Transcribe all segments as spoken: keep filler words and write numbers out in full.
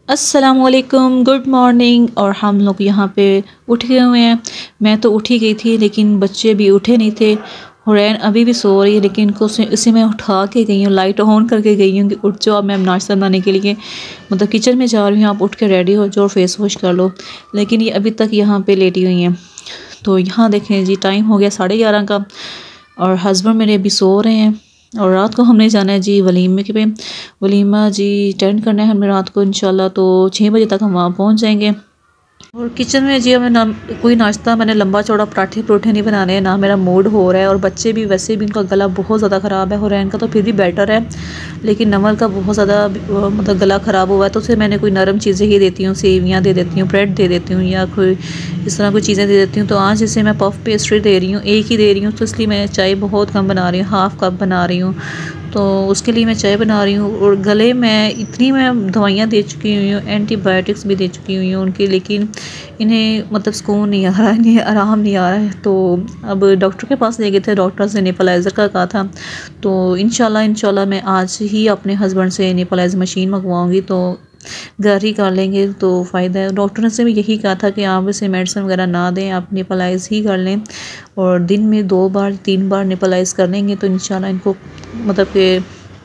अस्सलामुअलैकुम, good morning. और हम लोग यहाँ पे उठ गए हुए हैं। मैं तो उठ ही गई थी लेकिन बच्चे भी उठे नहीं थे। हुरैन अभी भी सो रही है लेकिन इनको उसे इसे मैं उठा के गई हूँ, लाइट ऑन करके गई हूँ कि उठ जाओ, अब मैं नाश्ता बनाने के लिए मतलब किचन में जा रही हूँ, आप उठ के रेडी हो जाओ, फेस वॉश कर लो। लेकिन ये अभी तक यहाँ पे लेटी हुई हैं। तो यहाँ देखें जी, टाइम हो गया साढ़े ग्यारह का और हस्बैंड मेरे अभी सो रहे हैं। और रात को हमने जाना है जी वलीमे के पे, वलीमा जी अटेंड करना है हमें रात को इंशाल्लाह। तो छः बजे तक हम वहाँ पहुँच जाएंगे। और किचन में जी हमें ना कोई नाश्ता, मैंने लंबा चौड़ा पराठे परोठे नहीं बनाने हैं, ना मेरा मूड हो रहा है। और बच्चे भी वैसे भी उनका गला बहुत ज़्यादा ख़राब है, हुरैन का तो फिर भी बेटर है लेकिन नमल का बहुत ज़्यादा मतलब गला ख़राब हुआ है। तो उसे मैंने कोई नरम चीज़ें ही देती हूँ, सेवियाँ दे देती हूँ, ब्रेड दे देती हूँ या कोई इस तरह कोई चीज़ें दे देती हूँ। तो आज जैसे मैं पफ पेस्ट्री दे रही हूँ, एक ही दे रही हूँ, तो इसलिए मैं चाय बहुत कम बना रही हूँ, हाफ़ कप बना रही हूँ। तो उसके लिए मैं चाय बना रही हूँ। और गले में इतनी मैं दवाइयाँ दे चुकी हुई हूँ, एंटीबायोटिक्स भी दे चुकी हुई हूँ उनकी, लेकिन इन्हें मतलब सुकून नहीं आ रहा है, इन्हें आराम नहीं आ रहा है। तो अब डॉक्टर के पास ले गए थे, डॉक्टर से नेपलाइज़र का कहा था। तो इंशाल्लाह इंशाल्लाह मैं आज ही अपने हस्बैंड से नेपलाइज़र मशीन मंगवाऊँगी, तो घर ही कर लेंगे तो फ़ायदा है। डॉक्टर ने से भी यही कहा था कि आप इसे मेडिसिन वगैरह ना दें, आप नेपलाइज़ ही कर लें और दिन में दो बार तीन बार नेपलाइज़ कर लेंगे तो इंशाल्लाह इनको मतलब कि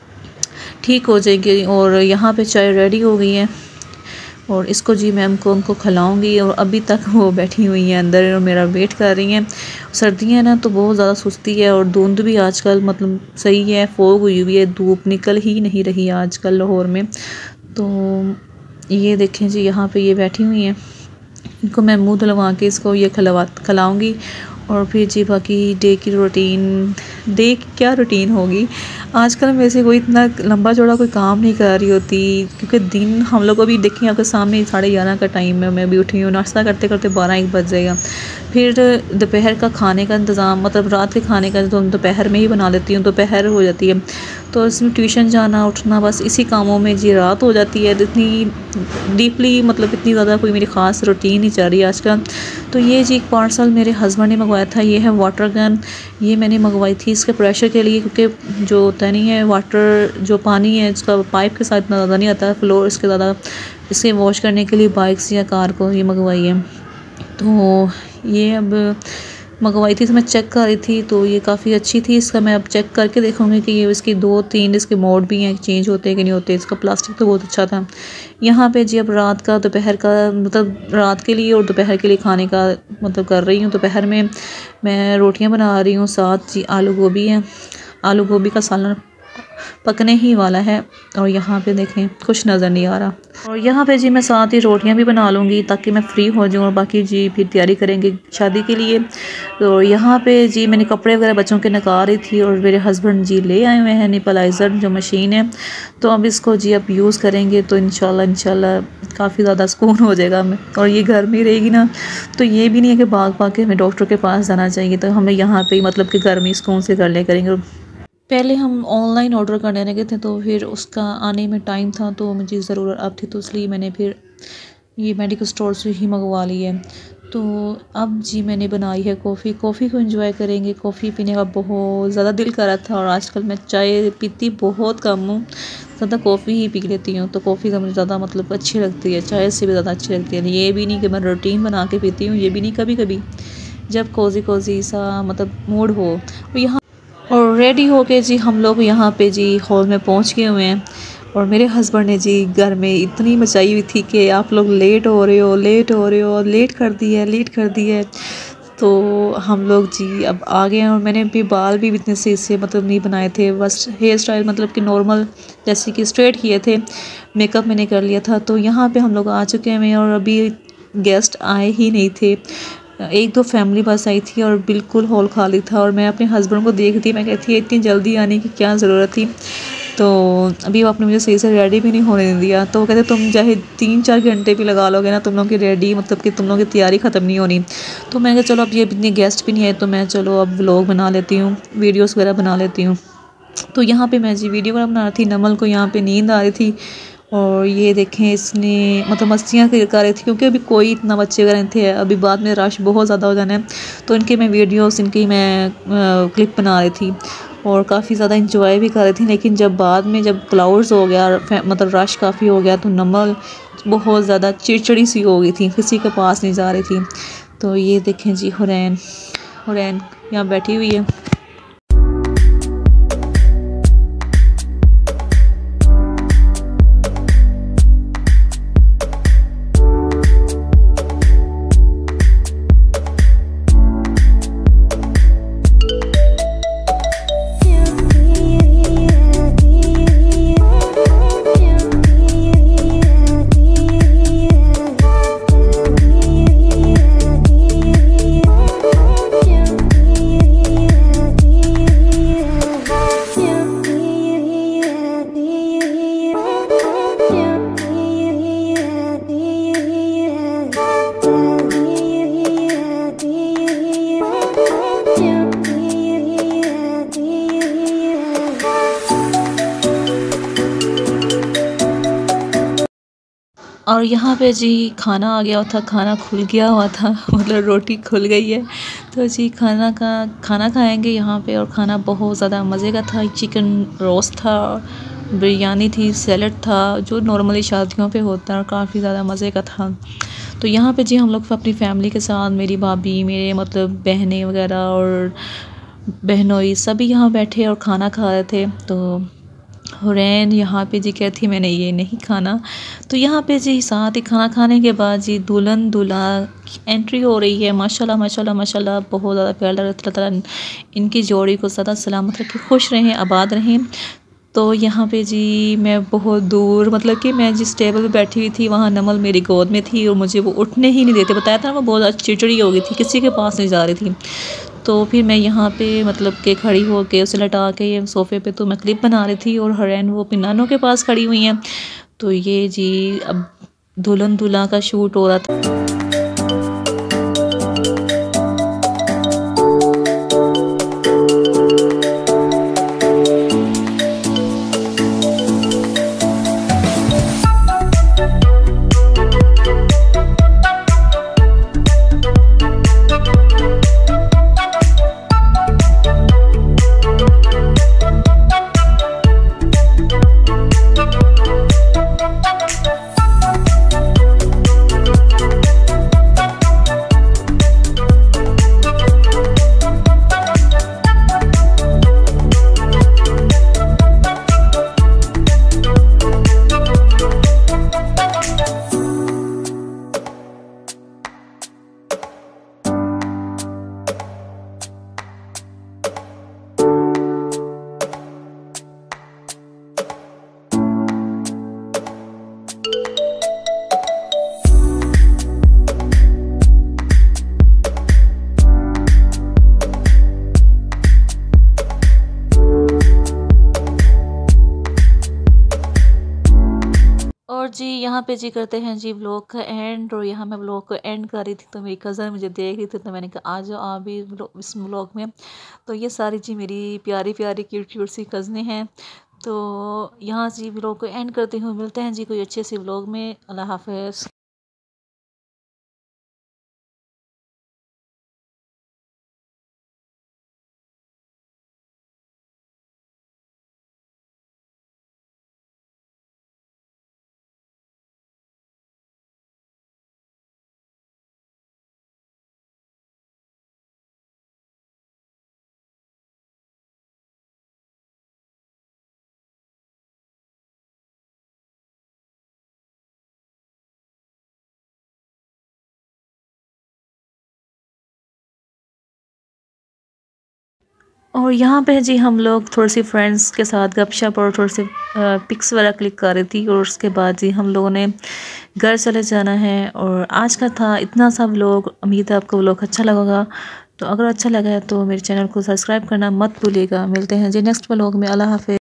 ठीक हो जाएंगे। और यहाँ पे चाय रेडी हो गई है और इसको जी मैम को उनको खिलाऊंगी। और अभी तक वो बैठी हुई हैं अंदर और मेरा वेट कर रही हैं। सर्दियाँ ना तो बहुत ज़्यादा सुस्ती है और धुंध भी आजकल मतलब सही है, फोग हुई हुई है, धूप निकल ही नहीं रही आजकल लाहौर में। तो ये देखें जी, यहाँ पे ये बैठी हुई हैं, इनको मैं मुँह धुलवा के इसको ये खिलवा खिलाऊँगी। और फिर जी बाकी डे की रूटीन, डे की क्या रूटीन होगी आजकल। वैसे कोई इतना लंबा चौड़ा कोई काम नहीं कर रही होती क्योंकि दिन हम लोग अभी देखें आपके सामने साढ़े ग्यारह का टाइम है, मैं भी उठी हूँ, नाश्ता करते करते बारह एक बज जाएगा। फिर दोपहर का खाने का इंतज़ाम मतलब रात के खाने का तो दोपहर में ही बना लेती हूँ, दोपहर हो जाती है। तो इसमें ट्यूशन जाना उठना बस इसी कामों में जी रात हो जाती है। इतनी डीपली मतलब इतनी ज़्यादा कोई मेरी ख़ास रूटीन नहीं चल रही आजकल। तो ये जी एक पार्सल मेरे हस्बैंड ने मंगवाया था, ये है वाटर गन। ये मैंने मंगवाई थी इसके प्रेशर के लिए क्योंकि जो होता नहीं है वाटर जो पानी है इसका पाइप के साथ इतना ज़्यादा नहीं आता है, फ्लोर इसके ज़्यादा इसे वॉश करने के लिए बाइक्स या कार को ये मंगवाई है। तो ये अब मंगवाई थी तो मैं चेक कर रही थी तो ये काफ़ी अच्छी थी। इसका मैं अब चेक करके देखूँगी कि ये इसकी दो तीन इसके मोड भी हैं, चेंज होते हैं कि नहीं होते। इसका प्लास्टिक तो बहुत अच्छा था। यहाँ पे जी अब रात का दोपहर का मतलब रात के लिए और दोपहर के लिए खाने का मतलब कर रही हूँ। दोपहर में मैं रोटियाँ बना रही हूँ, साथ जी आलू गोभी है, आलू गोभी का सालन पकने ही वाला है। और यहाँ पे देखें कुछ नज़र नहीं आ रहा। और यहाँ पे जी मैं साथ ही रोटियाँ भी बना लूँगी ताकि मैं फ्री हो जाऊँ और बाकी जी फिर तैयारी करेंगे शादी के लिए। तो यहाँ पे जी मैंने कपड़े वगैरह बच्चों के निकाल रही थी और मेरे हस्बैंड जी ले आए हुए हैं नेपलाइज़र जो मशीन है। तो अब इसको जी अब यूज़ करेंगे तो इंशाल्लाह इंशाल्लाह काफ़ी ज़्यादा सुकून हो जाएगा हमें। और ये घर में रहेगी ना तो ये भी नहीं है कि भाग भाग के हमें डॉक्टर के पास जाना चाहिए, तो हमें यहाँ पे ही मतलब कि घर में सुकून से कर ले करेंगे। पहले हम ऑनलाइन ऑर्डर करने लगे थे तो फिर उसका आने में टाइम था तो मुझे ज़रूरत अब थी तो इसलिए मैंने फिर ये मेडिकल स्टोर से ही मंगवा ली है। तो अब जी मैंने बनाई है कॉफ़ी, कॉफ़ी को एंजॉय करेंगे। कॉफ़ी पीने का बहुत ज़्यादा दिल कर रहा था और आजकल मैं चाय पीती बहुत कम हूँ, ज़्यादा कॉफ़ी ही पी लेती हूँ। तो कॉफ़ी का मुझे ज़्यादा मतलब अच्छी लगती है, चाय से भी ज़्यादा अच्छी लगती है। ये भी नहीं कि मैं रूटीन बना के पीती हूँ, ये भी नहीं, कभी कभी जब कोज़ी कोज़ी सा मतलब मूड हो। और यहाँ और रेडी हो के जी हम लोग यहाँ पे जी हॉल में पहुँच गए हुए हैं। और मेरे हस्बैंड ने जी घर में इतनी मचाई हुई थी कि आप लोग लेट हो रहे हो लेट हो रहे हो लेट कर दी है लेट कर दी है। तो हम लोग जी अब आ गए हैं और मैंने भी बाल भी इतने सही से मतलब नहीं बनाए थे, बस हेयर स्टाइल मतलब कि नॉर्मल जैसे कि स्ट्रेट किए थे, मेकअप मैंने कर लिया था। तो यहाँ पे हम लोग आ चुके हैं और अभी गेस्ट आए ही नहीं थे, एक दो फैमिली बस आई थी और बिल्कुल हॉल खाली था। और मैं अपने हस्बैंड को देखती मैं कहती इतनी जल्दी आने की क्या ज़रूरत थी। तो अभी आपने मुझे सही से रेडी भी नहीं होने दिया। तो वो कहते तुम चाहे तीन चार घंटे भी लगा लोगे ना तुम लोग की रेडी मतलब कि तुम लोग की तैयारी ख़त्म नहीं होनी। तो मैंने कहा चलो अब ये इतने गेस्ट भी नहीं आए तो मैं चलो अब व्लॉग बना लेती हूँ, वीडियोज़ वगैरह बना लेती हूँ। तो यहाँ पे मैं जी वीडियो वगैरह बना रही थी, नमल को यहाँ पे नींद आ रही थी। और ये देखें इसने मतलब मस्तियाँ कर रही थी क्योंकि अभी कोई इतना बच्चे वगैरह थे, अभी बाद में रश बहुत ज़्यादा हो जाना है तो इनके मैं वीडियोस इनकी मैं क्लिप बना रही थी। और काफ़ी ज़्यादा इंजॉय भी कर रही थी। लेकिन जब बाद में जब क्लाउड्स हो गया मतलब रश काफ़ी हो गया तो नमल बहुत ज़्यादा चिड़चिड़ी सी हो गई थी, किसी के पास नहीं जा रही थी। तो ये देखें जी हुरैन हुरैन यहाँ बैठी हुई है। और यहाँ पे जी खाना आ गया था, खाना खुल गया हुआ था मतलब रोटी खुल गई है। तो जी खाना का खाना खाएंगे यहाँ पे। और खाना बहुत ज़्यादा मज़े का था। चिकन रोस्ट था, बिरयानी थी, सैलड था, जो नॉर्मली शादियों पे होता है और काफ़ी ज़्यादा मज़े का था। तो यहाँ पे जी हम लोग अपनी फैमिली के साथ, मेरी भाभी, मेरे मतलब बहनें वगैरह और बहनोई सभी यहाँ बैठे और खाना खा रहे थे। तो हुरैन यहाँ पे जी कहती मैंने ये नहीं खाना। तो यहाँ पे जी साथ ही खाना खाने के बाद जी दुल्हन दूल्हा एंट्री हो रही है। माशाल्लाह माशाल्लाह माशाल्लाह बहुत ज़्यादा प्यार लग रहा। अल्लाह ताला इनकी जोड़ी को ज़्यादा सलामत रखे, खुश रहें, आबाद रहें। तो यहाँ पे जी मैं बहुत दूर मतलब कि मैं जिस टेबल पे बैठी हुई थी वहाँ नमल मेरी गोद में थी और मुझे वो उठने ही नहीं देते। बताया था ना, वो बहुत ज़्यादा चिड़चिड़ी हो गई थी, किसी के पास नहीं जा रही थी। तो फिर मैं यहाँ पे मतलब कि खड़ी हो के उसे लटा के ये सोफ़े पे तो मैं क्लिप बना रही थी और हुरैन वो अपनी नानों के पास खड़ी हुई हैं। तो ये जी अब दुल्हन दूल्हा का शूट हो रहा था। और जी यहाँ पे जी करते हैं जी व्लॉग का एंड। और यहाँ मैं व्लॉग को एंड कर रही थी तो मेरी कज़न मुझे देख रही थी, तो मैंने कहा आ जाओ आप भी इस व्लॉग में। तो ये सारी जी मेरी प्यारी प्यारी क्यूट क्यूट सी कज़नें हैं। तो यहाँ जी व्लॉग को एंड करती हूँ। मिलते हैं जी कोई अच्छे से व्लॉग में। अल्लाह हाफ़िज़। और यहाँ पे जी हम लोग थोड़ी सी फ्रेंड्स के साथ गपशप और थोड़ी सी पिक्स वगैरह क्लिक कर रही थी। और उसके बाद जी हम लोगों ने घर चले जाना है। और आज का था इतना सा व्लॉग। उम्मीद है आपको व्लॉग अच्छा लगेगा। तो अगर अच्छा लगा है तो मेरे चैनल को सब्सक्राइब करना मत भूलिएगा। मिलते हैं जी नेक्स्ट व्लॉग में। अल्लाह हाफ़िज़।